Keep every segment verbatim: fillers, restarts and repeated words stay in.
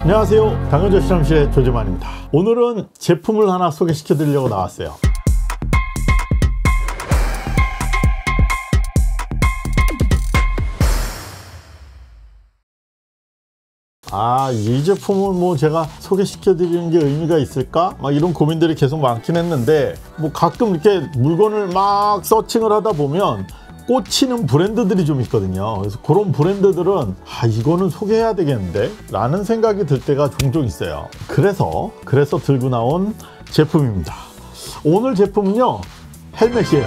안녕하세요, 당근조 실험실의 조재만입니다. 오늘은 제품을 하나 소개시켜 드리려고 나왔어요. 아, 이 제품은 뭐 제가 소개시켜 드리는 게 의미가 있을까? 막 이런 고민들이 계속 많긴 했는데, 뭐 가끔 이렇게 물건을 막 서칭을 하다 보면 꽂히는 브랜드들이 좀 있거든요. 그래서 그런 브랜드들은 아, 이거는 소개해야 되겠는데 라는 생각이 들 때가 종종 있어요. 그래서 그래서 들고 나온 제품입니다. 오늘 제품은요, 헬멧이에요.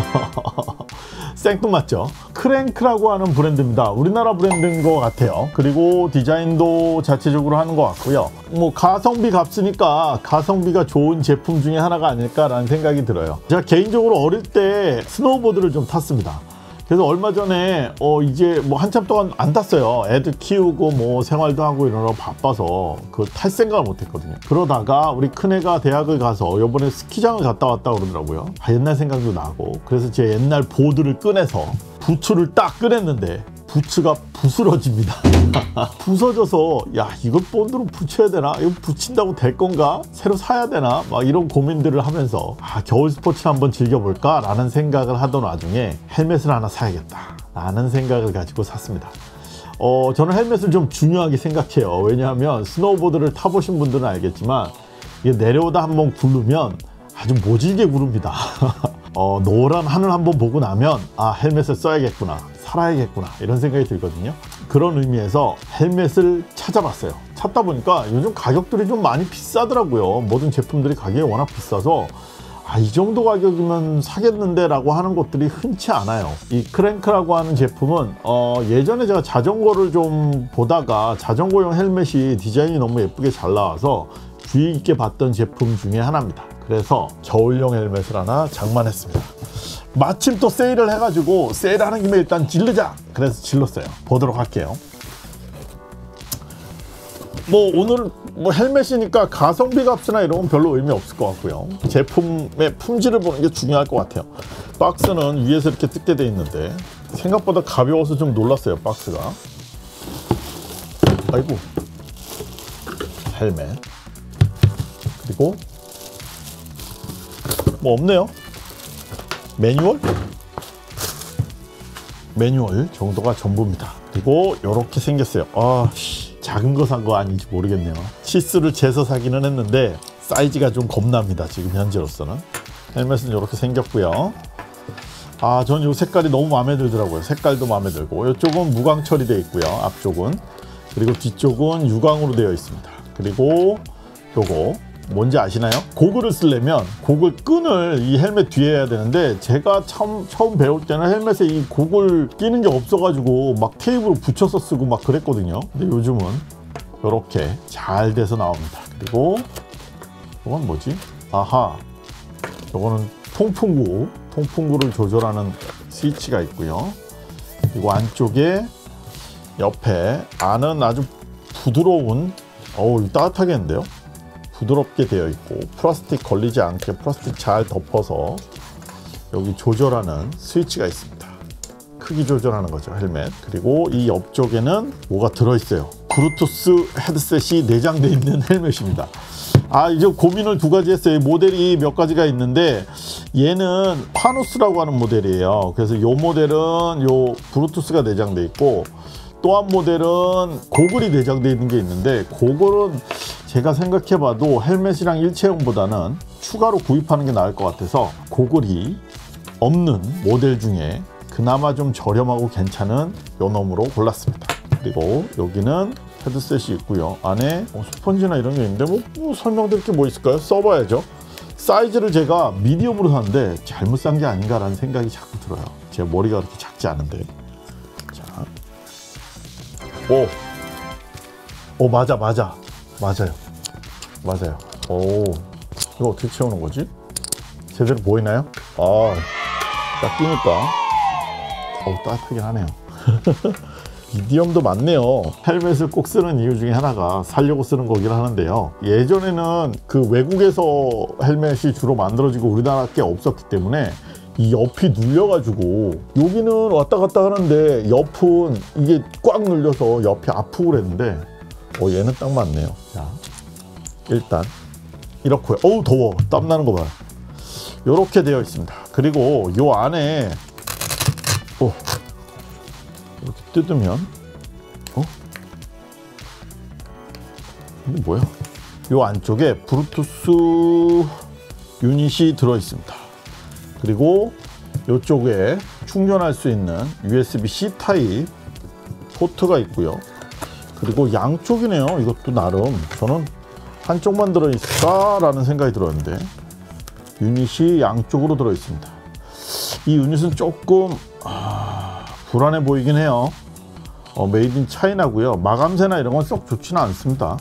생뚱맞죠? 크랭크라고 하는 브랜드입니다. 우리나라 브랜드인 것 같아요. 그리고 디자인도 자체적으로 하는 것 같고요. 뭐 가성비 값으니까 가성비가 좋은 제품 중에 하나가 아닐까라는 생각이 들어요. 제가 개인적으로 어릴 때 스노우보드를 좀 탔습니다. 그래서 얼마 전에 어 이제 뭐 한참 동안 안 탔어요. 애들 키우고 뭐 생활도 하고 이러느라 바빠서 그 탈 생각을 못 했거든요. 그러다가 우리 큰애가 대학을 가서 요번에 스키장을 갔다 왔다 그러더라고요. 아, 옛날 생각도 나고. 그래서 제 옛날 보드를 꺼내서 부츠를 딱 꺼냈는데 부츠가 부스러집니다. 부서져서 야, 이걸 본드로 붙여야 되나? 이거 붙인다고 될 건가? 새로 사야 되나? 막 이런 고민들을 하면서 아, 겨울 스포츠 한번 즐겨볼까? 라는 생각을 하던 와중에 헬멧을 하나 사야겠다 라는 생각을 가지고 샀습니다. 어, 저는 헬멧을 좀 중요하게 생각해요. 왜냐하면 스노우보드를 타보신 분들은 알겠지만 이게 내려오다 한번 굴르면 아주 모질게 구릅니다. 어, 노란 하늘 한번 보고 나면 아, 헬멧을 써야겠구나, 살아야겠구나, 이런 생각이 들거든요. 그런 의미에서 헬멧을 찾아봤어요. 찾다 보니까 요즘 가격들이 좀 많이 비싸더라고요. 모든 제품들이 가격이 워낙 비싸서 아, 이 정도 가격이면 사겠는데 라고 하는 것들이 흔치 않아요. 이 크랭크라고 하는 제품은 어, 예전에 제가 자전거를 좀 보다가 자전거용 헬멧이 디자인이 너무 예쁘게 잘 나와서 주의 깊게 봤던 제품 중에 하나입니다. 그래서 겨울용 헬멧을 하나 장만했습니다. 마침 또 세일을 해가지고 세일하는 김에 일단 질르자! 그래서 질렀어요. 보도록 할게요. 뭐 오늘 뭐 헬멧이니까 가성비 값이나 이런 건 별로 의미 없을 것 같고요. 제품의 품질을 보는 게 중요할 것 같아요. 박스는 위에서 이렇게 뜯게 돼 있는데 생각보다 가벼워서 좀 놀랐어요. 박스가. 아이고, 헬멧. 그리고 뭐 없네요. 매뉴얼? 매뉴얼 정도가 전부입니다. 그리고 이렇게 생겼어요. 아, 씨, 작은 거 산 거 아닌지 모르겠네요. 치수를 재서 사기는 했는데 사이즈가 좀 겁납니다. 지금 현재로서는. 헬멧은 이렇게 생겼고요. 아, 전 이 색깔이 너무 마음에 들더라고요. 색깔도 마음에 들고. 이쪽은 무광 처리되어 있고요. 앞쪽은. 그리고 뒤쪽은 유광으로 되어 있습니다. 그리고 요거 뭔지 아시나요? 고글을 쓰려면 고글 끈을 이 헬멧 뒤에 해야 되는데 제가 처음, 처음 배울 때는 헬멧에 이 고글 끼는 게 없어가지고 막 테이프로 붙여서 쓰고 막 그랬거든요. 근데 요즘은 이렇게 잘 돼서 나옵니다. 그리고 이건 뭐지? 아하, 이거는 통풍구, 통풍구를 조절하는 스위치가 있고요. 그리고 안쪽에 옆에 안은 아주 부드러운, 어우, 따뜻하겠는데요? 부드럽게 되어 있고 플라스틱 걸리지 않게 플라스틱 잘 덮어서 여기 조절하는 스위치가 있습니다. 크기 조절하는 거죠, 헬멧. 그리고 이 옆쪽에는 뭐가 들어있어요. 블루투스 헤드셋이 내장되어 있는 헬멧입니다. 아, 이제 고민을 두 가지 했어요. 모델이 몇 가지가 있는데 얘는 파누스라고 하는 모델이에요. 그래서 이 모델은 요 블루투스가 내장되어 있고 또 한 모델은 고글이 내장되어 있는 게 있는데 고글은 제가 생각해봐도 헬멧이랑 일체형보다는 추가로 구입하는 게 나을 것 같아서 고글이 없는 모델 중에 그나마 좀 저렴하고 괜찮은 요 놈으로 골랐습니다. 그리고 여기는 헤드셋이 있고요. 안에 뭐 스펀지나 이런 게 있는데 뭐, 뭐 설명드릴 게 뭐 있을까요? 써봐야죠. 사이즈를 제가 미디움으로 샀는데 잘못 산 게 아닌가라는 생각이 자꾸 들어요. 제 머리가 그렇게 작지 않은데. 자, 오, 오, 맞아, 맞아. 맞아요. 맞아요. 오, 이거 어떻게 채우는 거지? 제대로 보이나요? 아, 딱 끼니까. 어우, 따뜻하긴 하네요. 미디엄도 많네요. 헬멧을 꼭 쓰는 이유 중에 하나가 살려고 쓰는 거긴 하는데요. 예전에는 그 외국에서 헬멧이 주로 만들어지고 우리나라 게 없었기 때문에 이 옆이 눌려가지고 여기는 왔다 갔다 하는데 옆은 이게 꽉 눌려서 옆이 아프고 그랬는데 어, 얘는 딱 맞네요. 자, 일단 이렇고요. 어우 더워. 땀 나는 거 봐요. 요렇게 되어 있습니다. 그리고 요 안에 오, 이렇게 뜯으면 어? 이게 뭐야? 요 안쪽에 블루투스 유닛이 들어 있습니다. 그리고 요쪽에 충전할 수 있는 유에스비-C 타입 포트가 있고요. 그리고 양쪽이네요. 이것도 나름 저는 한쪽만 들어있을까 라는 생각이 들었는데 유닛이 양쪽으로 들어 있습니다. 이 유닛은 조금 아, 불안해 보이긴 해요. 어, 메이드 인 차이나고요. 마감새나 이런 건 썩 좋지는 않습니다.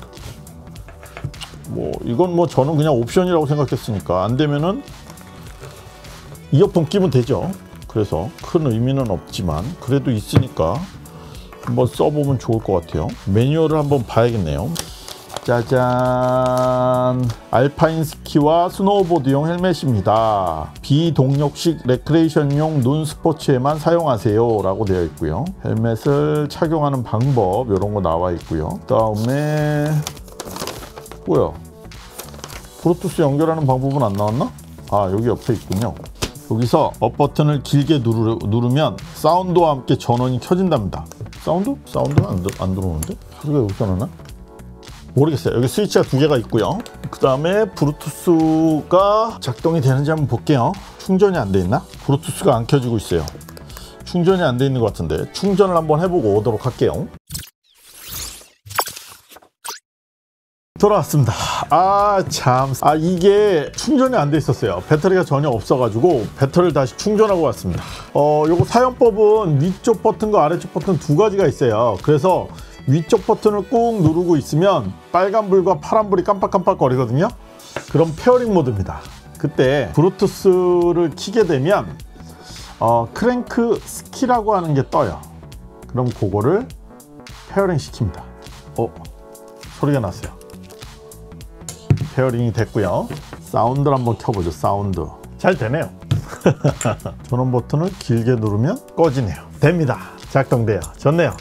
뭐 이건 뭐 저는 그냥 옵션이라고 생각했으니까 안 되면은 이어폰 끼면 되죠. 그래서 큰 의미는 없지만 그래도 있으니까 한번 써보면 좋을 것 같아요. 매뉴얼을 한번 봐야겠네요. 짜잔, 알파인 스키와 스노우보드용 헬멧입니다. 비동력식 레크레이션용 눈 스포츠에만 사용하세요 라고 되어 있고요. 헬멧을 착용하는 방법 이런 거 나와 있고요. 그 다음에 뭐야, 블루투스 연결하는 방법은 안 나왔나? 아, 여기 옆에 있군요. 여기서 업 버튼을 길게 누르, 누르면 사운드와 함께 전원이 켜진답니다. 사운드? 사운드가 안, 안 들어오는데? 소리가 여기서 나나? 모르겠어요. 여기 스위치가 두 개가 있고요. 그 다음에 블루투스가 작동이 되는지 한번 볼게요. 충전이 안 돼 있나? 블루투스가 안 켜지고 있어요. 충전이 안 돼 있는 것 같은데 충전을 한번 해보고 오도록 할게요. 돌아왔습니다. 아, 참. 아, 이게 충전이 안 돼 있었어요. 배터리가 전혀 없어가지고 배터리를 다시 충전하고 왔습니다. 어, 요거 사용법은 위쪽 버튼과 아래쪽 버튼 두 가지가 있어요. 그래서 위쪽 버튼을 꾹 누르고 있으면 빨간불과 파란불이 깜빡깜빡 거리거든요. 그럼 페어링 모드입니다. 그때 블루투스를 켜게 되면 어, 크랭크 스키라고 하는 게 떠요. 그럼 그거를 페어링 시킵니다. 어, 소리가 났어요. 페어링이 됐고요. 사운드를 한번 켜보죠. 사운드 잘 되네요. 전원 버튼을 길게 누르면 꺼지네요. 됩니다. 작동돼요. 좋네요.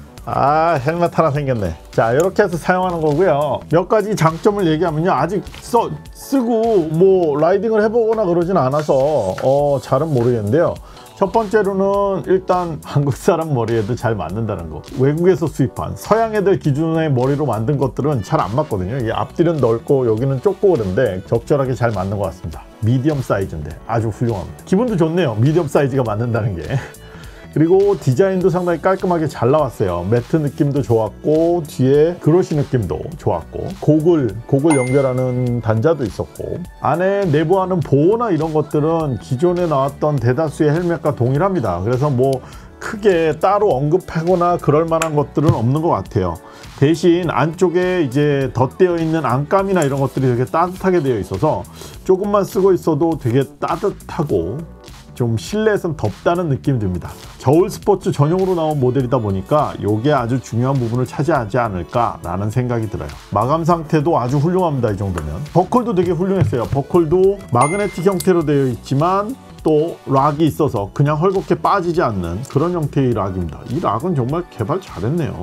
아, 헬멧 하나 생겼네. 자, 이렇게 해서 사용하는 거고요. 몇 가지 장점을 얘기하면요, 아직 써, 쓰고 뭐 라이딩을 해보거나 그러진 않아서 어, 잘은 모르겠는데요. 첫 번째로는 일단 한국 사람 머리에도 잘 맞는다는 거. 외국에서 수입한 서양 애들 기준의 머리로 만든 것들은 잘 안 맞거든요. 이 앞뒤는 넓고 여기는 좁고 그런데 적절하게 잘 맞는 것 같습니다. 미디엄 사이즈인데 아주 훌륭합니다. 기분도 좋네요. 미디엄 사이즈가 맞는다는 게. 그리고 디자인도 상당히 깔끔하게 잘 나왔어요. 매트 느낌도 좋았고 뒤에 그로시 느낌도 좋았고 고글, 고글 연결하는 단자도 있었고 안에 내부하는 보호나 이런 것들은 기존에 나왔던 대다수의 헬멧과 동일합니다. 그래서 뭐 크게 따로 언급하거나 그럴 만한 것들은 없는 것 같아요. 대신 안쪽에 이제 덧대어 있는 안감이나 이런 것들이 되게 따뜻하게 되어 있어서 조금만 쓰고 있어도 되게 따뜻하고 좀 실내에선 덥다는 느낌이 듭니다. 겨울 스포츠 전용으로 나온 모델이다 보니까 이게 아주 중요한 부분을 차지하지 않을까 라는 생각이 들어요. 마감 상태도 아주 훌륭합니다. 이 정도면. 버클도 되게 훌륭했어요. 버클도 마그네틱 형태로 되어 있지만 또 락이 있어서 그냥 헐겁게 빠지지 않는 그런 형태의 락입니다. 이 락은 정말 개발 잘했네요.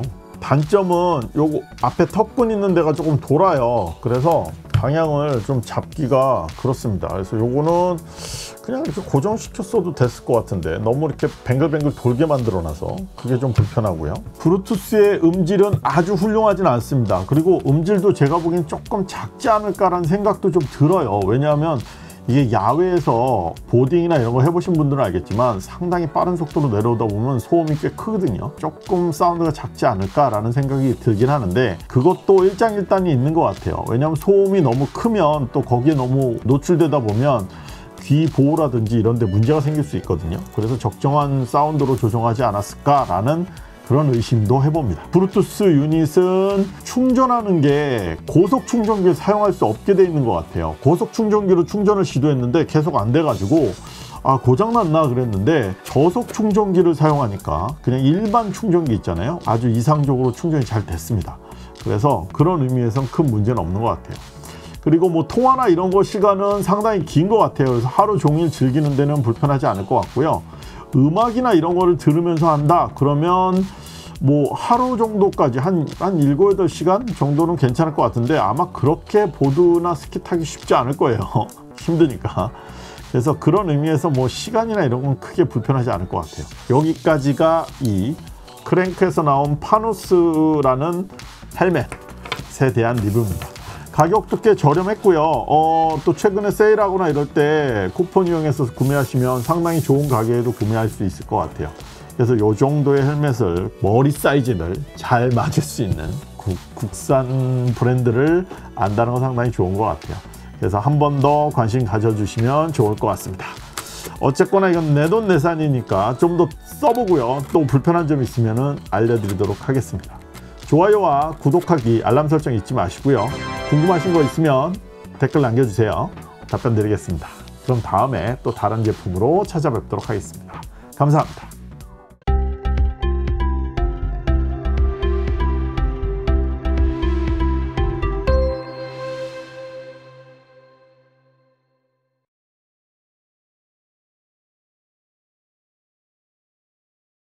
단점은 요거 앞에 턱근 있는 데가 조금 돌아요. 그래서 방향을 좀 잡기가 그렇습니다. 그래서 요거는 그냥 이렇게 고정시켰어도 됐을 것 같은데 너무 이렇게 뱅글뱅글 돌게 만들어 놔서 그게 좀 불편하고요. 블루투스의 음질은 아주 훌륭하진 않습니다. 그리고 음질도 제가 보기엔 조금 작지 않을까라는 생각도 좀 들어요. 왜냐하면 이게 야외에서 보딩이나 이런 거 해보신 분들은 알겠지만 상당히 빠른 속도로 내려오다 보면 소음이 꽤 크거든요. 조금 사운드가 작지 않을까라는 생각이 들긴 하는데 그것도 일장일단이 있는 것 같아요. 왜냐하면 소음이 너무 크면 또 거기에 너무 노출되다 보면 귀 보호라든지 이런 데 문제가 생길 수 있거든요. 그래서 적정한 사운드로 조정하지 않았을까라는 그런 의심도 해봅니다. 블루투스 유닛은 충전하는 게 고속 충전기를 사용할 수 없게 돼 있는 것 같아요. 고속 충전기로 충전을 시도했는데 계속 안 돼가지고 아, 고장났나 그랬는데 저속 충전기를 사용하니까 그냥 일반 충전기 있잖아요. 아주 이상적으로 충전이 잘 됐습니다. 그래서 그런 의미에선 큰 문제는 없는 것 같아요. 그리고 뭐 통화나 이런 거 시간은 상당히 긴 것 같아요. 그래서 하루 종일 즐기는 데는 불편하지 않을 것 같고요. 음악이나 이런 거를 들으면서 한다 그러면 뭐 하루 정도까지 한, 한 일곱, 여덟 시간 정도는 괜찮을 것 같은데 아마 그렇게 보드나 스키 타기 쉽지 않을 거예요. 힘드니까. 그래서 그런 의미에서 뭐 시간이나 이런 건 크게 불편하지 않을 것 같아요. 여기까지가 이 크랭크에서 나온 파누스라는 헬멧에 대한 리뷰입니다. 가격도 꽤 저렴했고요. 어, 또 최근에 세일하거나 이럴 때 쿠폰 이용해서 구매하시면 상당히 좋은 가격에도 구매할 수 있을 것 같아요. 그래서 이 정도의 헬멧을 머리 사이즈를 잘 맞을 수 있는 국, 국산 브랜드를 안다는 건 상당히 좋은 것 같아요. 그래서 한 번 더 관심 가져주시면 좋을 것 같습니다. 어쨌거나 이건 내돈내산이니까 좀 더 써보고요. 또 불편한 점 있으면 알려드리도록 하겠습니다. 좋아요와 구독하기, 알람 설정 잊지 마시고요. 궁금하신 거 있으면 댓글 남겨주세요. 답변 드리겠습니다. 그럼 다음에 또 다른 제품으로 찾아뵙도록 하겠습니다. 감사합니다.